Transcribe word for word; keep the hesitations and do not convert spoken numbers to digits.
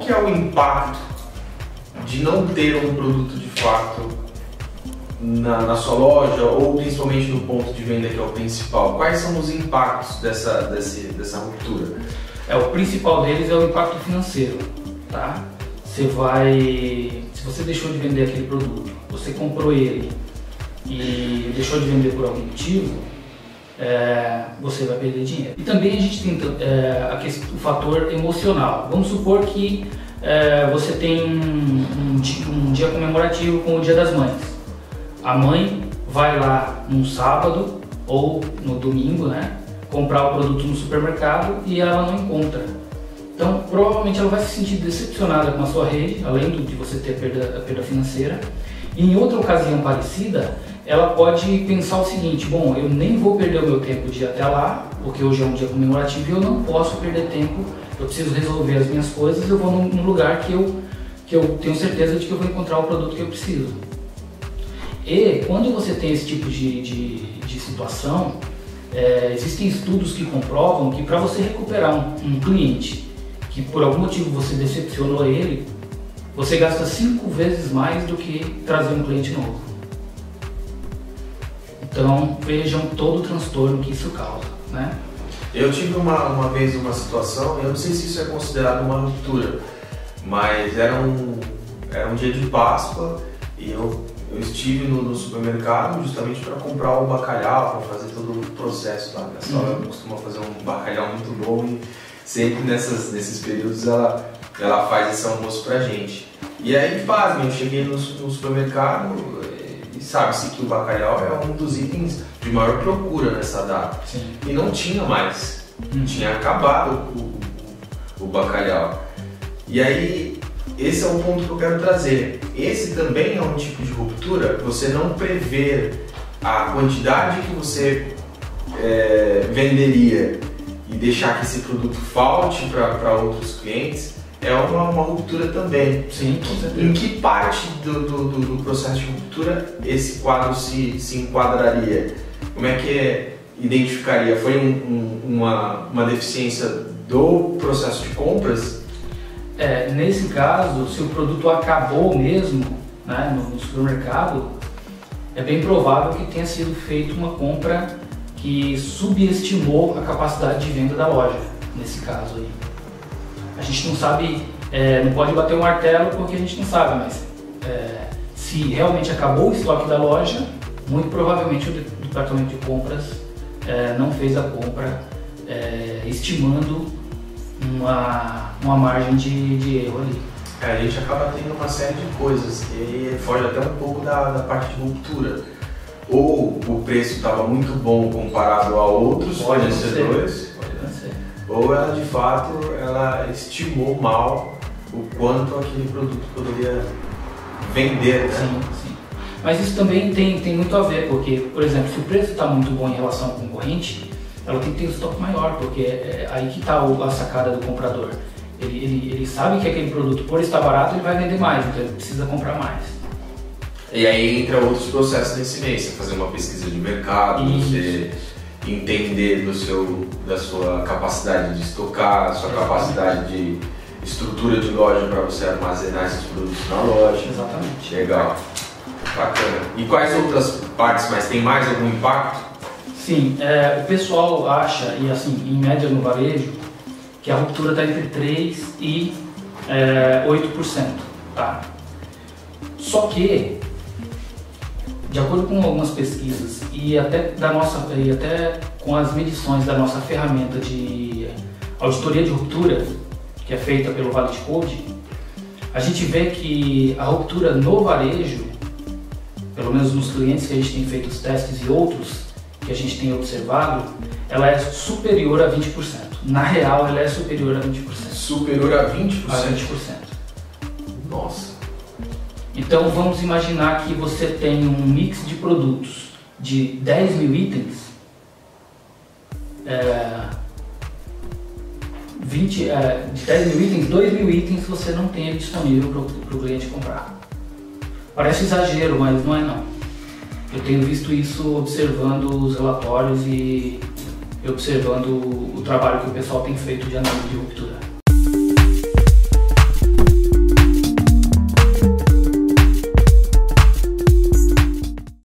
que é o impacto de não ter um produto de fato na, na sua loja, ou principalmente no ponto de venda, que é o principal? Quais são os impactos dessa, desse, dessa ruptura? É, o principal deles é o impacto financeiro, tá? Você vai... Se você deixou de vender aquele produto, você comprou ele e deixou de vender por algum motivo, é, você vai perder dinheiro. E também a gente tem é, a questão, o fator emocional. Vamos supor que é, você tem um, um, dia, um dia comemorativo com o Dia das Mães. A mãe vai lá num sábado ou no domingo, né, comprar o produto no supermercado e ela não encontra. Então, provavelmente ela vai se sentir decepcionada com a sua rede, além de você ter a perda, a perda financeira. E em outra ocasião parecida, ela pode pensar o seguinte: bom, eu nem vou perder o meu tempo de ir até lá, porque hoje é um dia comemorativo e eu não posso perder tempo, eu preciso resolver as minhas coisas, eu vou num, num lugar que eu, que eu tenho certeza de que eu vou encontrar o produto que eu preciso. E quando você tem esse tipo de, de, de situação, é, existem estudos que comprovam que para você recuperar um, um cliente que por algum motivo você decepcionou ele, você gasta cinco vezes mais do que trazer um cliente novo. Então vejam todo o transtorno que isso causa, né? Eu tive uma, uma vez uma situação, eu não sei se isso é considerado uma ruptura, mas era um, era um dia de Páscoa e eu, eu estive no, no supermercado justamente para comprar o bacalhau, para fazer todo o processo lá. Minha sogra uhum. costuma fazer um bacalhau muito bom e sempre nessas, nesses períodos ela, ela faz esse almoço pra gente. E aí, pasme, eu cheguei no, no supermercado e sabe-se que o bacalhau é um dos itens de maior procura nessa data. Sim. E não tinha mais, hum. tinha acabado o, o, o bacalhau. E aí, esse é um ponto que eu quero trazer. Esse também é um tipo de ruptura, você não prever a quantidade que você é, venderia e deixar que esse produto falte para outros clientes, é uma, uma ruptura também. Sim, com certeza. Em que parte do, do, do processo de ruptura esse quadro se, se enquadraria? Como é que é, identificaria? Foi um, um, uma, uma deficiência do processo de compras? É, nesse caso, se o produto acabou mesmo, né, no, no supermercado, é bem provável que tenha sido feita uma compra que subestimou a capacidade de venda da loja, nesse caso aí. A gente não sabe, é, não pode bater o martelo porque a gente não sabe, mas é, se realmente acabou o estoque da loja, muito provavelmente o departamento de compras é, não fez a compra é, estimando uma, uma margem de, de erro ali. É, a gente acaba tendo uma série de coisas e foge até um pouco da, da parte de ruptura. Ou o preço estava muito bom comparado a outros fornecedores, ou ela de fato ela estimou mal o quanto aquele produto poderia vender. Né? Sim, sim. Mas isso também tem, tem muito a ver, porque, por exemplo, se o preço está muito bom em relação ao concorrente, ela tem que ter um estoque maior, porque é aí que está a sacada do comprador. Ele, ele, ele sabe que aquele produto, por estar barato, ele vai vender mais, então ele precisa comprar mais. E aí entra outros processos nesse mês, você fazer uma pesquisa de mercado, isso. Você entender do seu, da sua capacidade de estocar, sua capacidade de estrutura de loja para você armazenar esses produtos na loja. Exatamente. Legal, bacana. E quais outras partes, mas tem mais algum impacto? Sim, é, o pessoal acha, e assim, em média no varejo, que a ruptura está entre três por cento e é, oito por cento, tá? Só que, de acordo com algumas pesquisas e até, da nossa, e até com as medições da nossa ferramenta de auditoria de ruptura, que é feita pelo Valid Code, a gente vê que a ruptura no varejo, pelo menos nos clientes que a gente tem feito os testes e outros que a gente tem observado, ela é superior a vinte por cento. Na real, ela é superior a vinte por cento. Superior a vinte por cento? A vinte por cento. Nossa! Então vamos imaginar que você tem um mix de produtos de dez mil itens, é, vinte, é, de dez mil itens, dois mil itens você não tem disponível para o cliente comprar. Parece exagero, mas não é não. Eu tenho visto isso observando os relatórios e observando o trabalho que o pessoal tem feito de análise de ruptura.